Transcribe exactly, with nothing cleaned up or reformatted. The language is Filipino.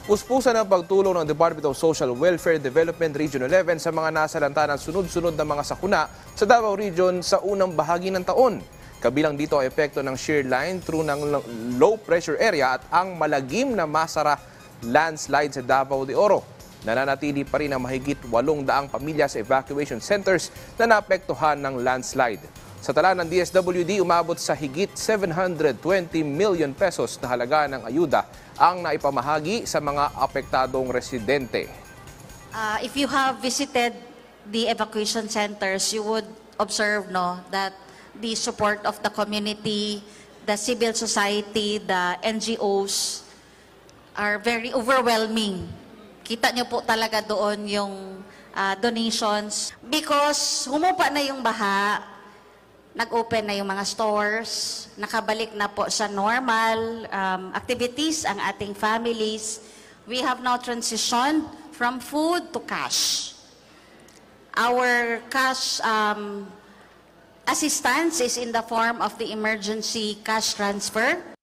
Puspusan ang pagtulong ng Department of Social Welfare Development Region eleven sa mga nasalanta ng sunod-sunod na mga sakuna sa Davao Region sa unang bahagi ng taon. Kabilang dito ang epekto ng shear line through ng low pressure area at ang malagim na Masara landslide sa Davao de Oro. Nananatili pa rin ang mahigit walong daang pamilya sa evacuation centers na naapektuhan ng landslide. Sa tala ng D S W D, umabot sa higit seven hundred twenty million pesos na halaga ng ayuda ang naipamahagi sa mga apektadong residente. Uh, if you have visited the evacuation centers, you would observe no, that the support of the community, the civil society, the N G Os are very overwhelming. Kita niyo po talaga doon yung uh, donations because humupa na yung baha, nag-open na yung mga stores, nakabalik na po sa normal um, activities ang ating families. We have now transitioned from food to cash. Our cash um, assistance is in the form of the emergency cash transfer.